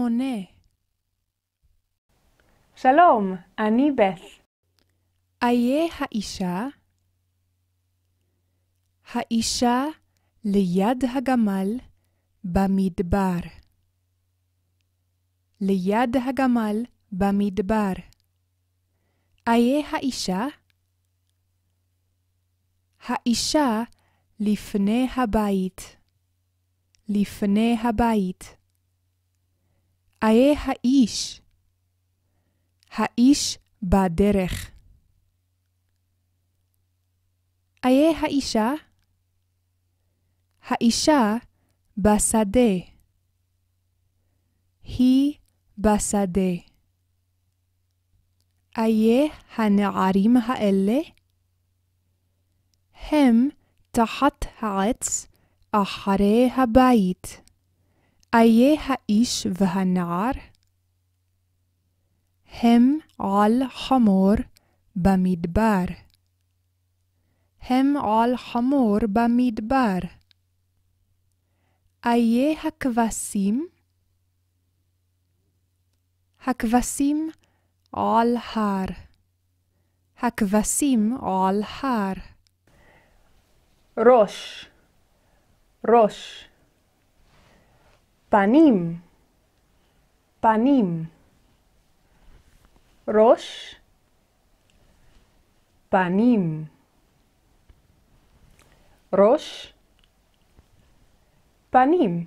8. שלום, אני בת. איה האישה? האישה ליד הגמל במדבר. ליד הגמל במדבר. איה האישה? האישה לפני הבית. לפני הבית. איה האיש? האיש בדרך. איה האישה? האישה בשדה. היא בשדה. איה הנערים האלה? הם תחת העץ אחרי הבית. איה האיש והנער? הם על חמור במדבר. הם על חמור במדבר. איה הכבשים? הכבשים על הר. הכבשים על הר. ראש, ראש. פנים, פנים. ראש, פנים. ראש, פנים.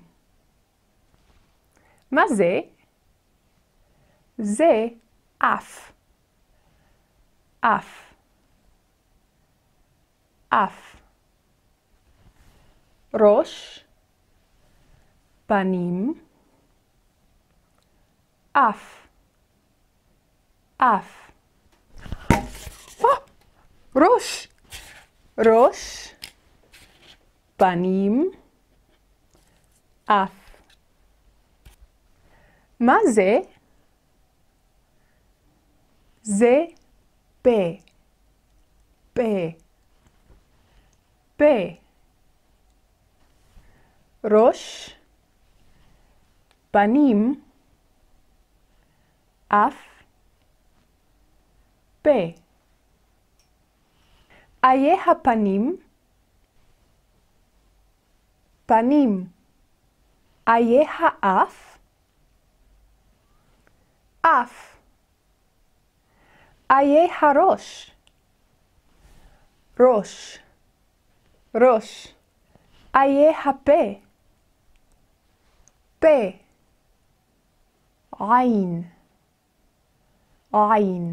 מה זה? זה אף. אף. אף. ראש, פנים, אף. אף. ראש, ראש, פנים, אף. מה זה? זה פה. פה. פה. ראש, פנים, אף, פה. איה הפנים? פנים. איה האף? אף. איה הראש? ראש. ראש. איה הפה? פה. עין. עין.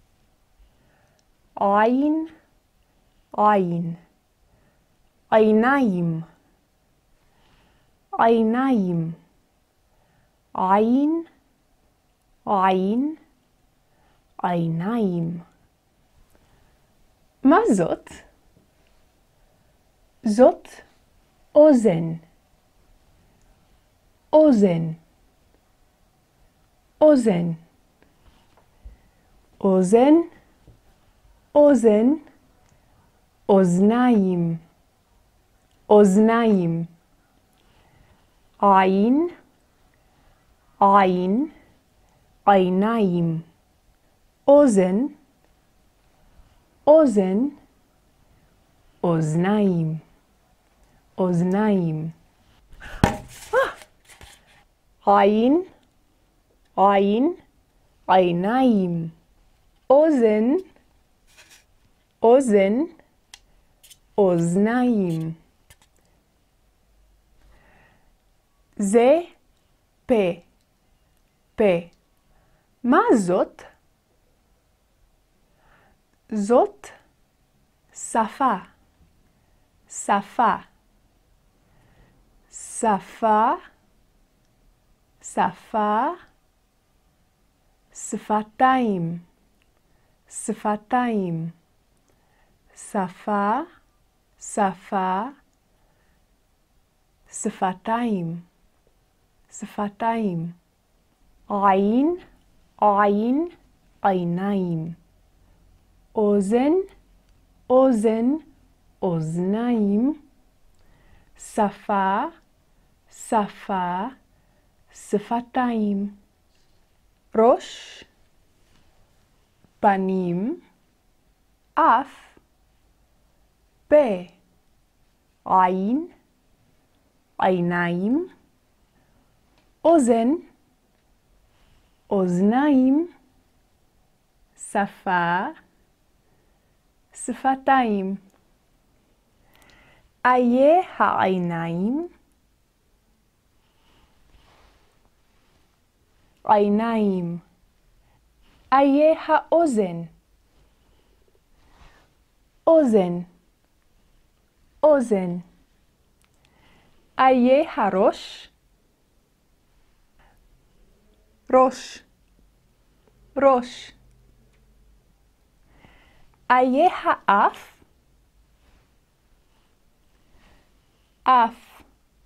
עין. עין. עיניים. עיניים. עין. עין. עיניים. מה זאת? זאת אוזן. אוזן. אוזן. אוזן. אוזן. אוזניים. אוזניים. עין. עין. עיניים. אוזן. אוזן. אוזניים. אוזניים. עין. עין. עיניים. אוזן. אוזן. אוזניים. זה פה. פה. מה זאת? זאת שפה. שפה. שפה. שפה. שפתיים. שפתיים. שפה. שפה. שפתיים. שפתיים. עין. עין. עיניים. אוזן. אוזן. אוזניים. שפה. שפה. שפתיים, ראש, פנים, אף, פה, עין, עיניים, אוזן, אוזניים, שפה, שפתיים. איה העיניים, עיניים. איה האוזן, אוזן, אוזן. איה הראש, ראש, ראש. איה האף, אף,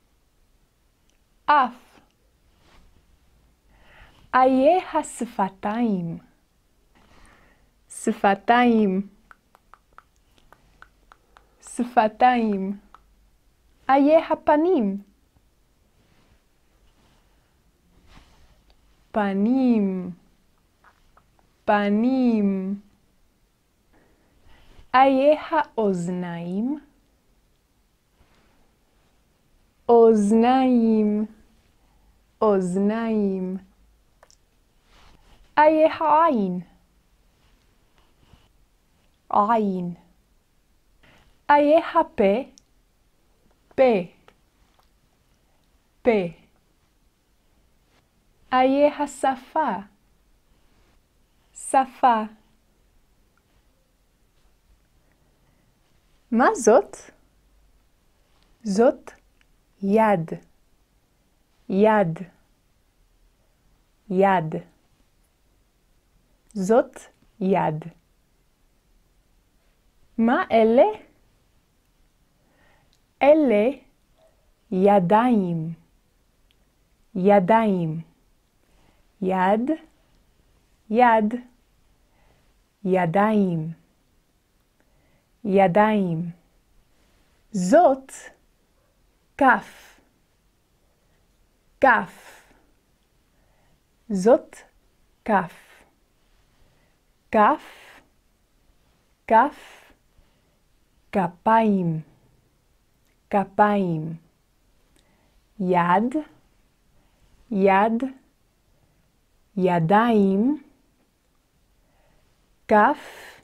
אף. איה השפתיים, שפתיים, שפתיים. איה הפנים, פנים, פנים. איה האוזניים, אוזניים, אוזניים. איה העין, עין. איה הפה, פה, פה. איה השפה, שפה. מה זאת? זאת יד, יד, יד. זאת יד. מה אלה? אלה ידיים, ידיים. יד, יד, ידיים, ידיים. זאת כף, כף. זאת כף, כף, כף. כפיים, כפיים. יד, יד, ידיים. כף,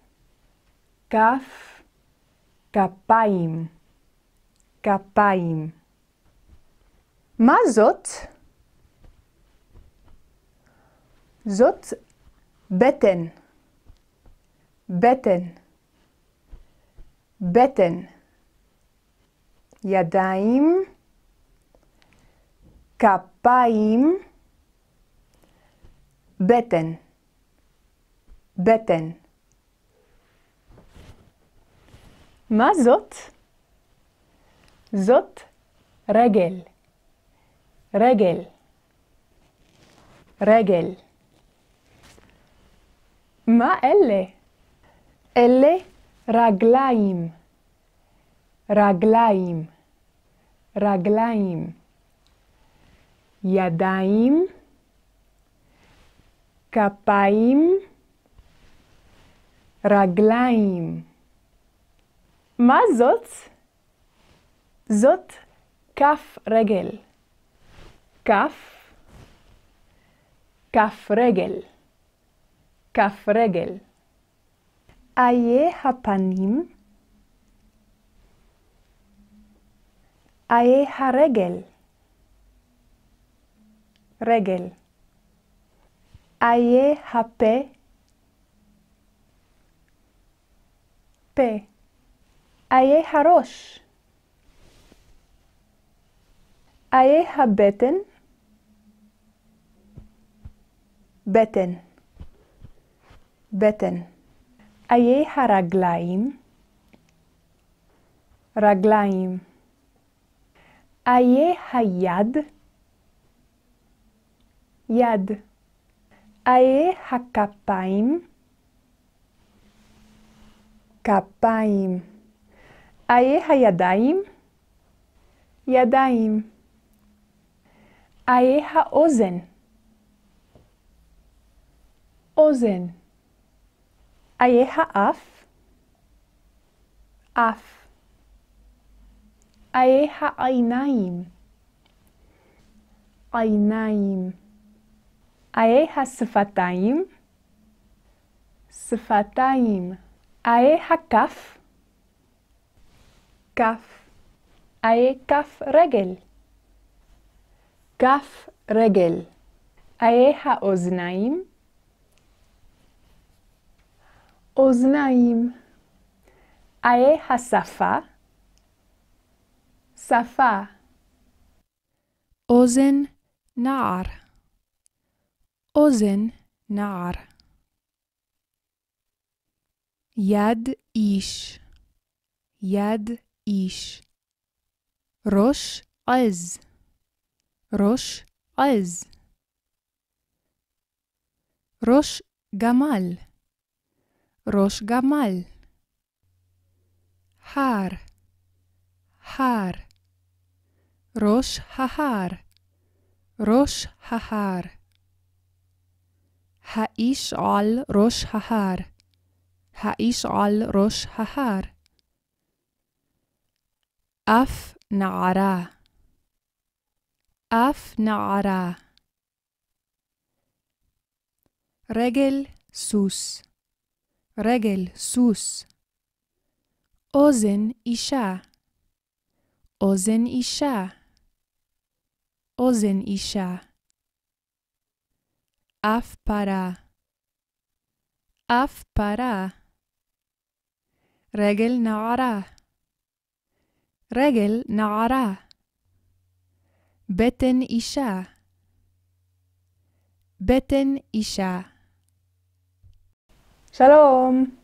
כף. כפיים, כפיים. מה זאת? זאת בטן, בטן, בטן. ידיים, כפיים, בטן, בטן. מה זאת? זאת רגל, רגל, רגל. מה אלה? אלה רגליים, רגליים, רגליים. ידיים, כפיים, רגליים. מה זאת? זאת כף רגל, כף, כף רגל, כף רגל. איה הפנים, איה הרגל, רגל. איה הפה, פה. איה הראש, איה הבטן, בטן, בטן. איה הרגליים, רגליים. איה היד, יד. איה הכפיים, כפיים. איה הידיים, ידיים. איה האוזן. אוזן. איה האף. אף. איה העיניים. עיניים. איה השפתיים. שפתיים. איה הכף. כף. איה כף רגל. כף רגל. איה האוזניים. אוזניים. איה השפה. שפה. אוזן נער. אוזן נער. יד איש. יד איש. ראש עז. ראש עז. ראש גמל. ראש גמל. הר. הר. ראש ההר. ראש ההר. האיש על ראש ההר. האיש על ראש ההר. אף נערה. אף נערה. רגל סוס. רגל סוס. אוזן אישה. אוזן אישה. אוזן אישה. אף פרה. אף פרה. רגל נערה. רגל נערה. בטן אישה. בטן אישה. שלום.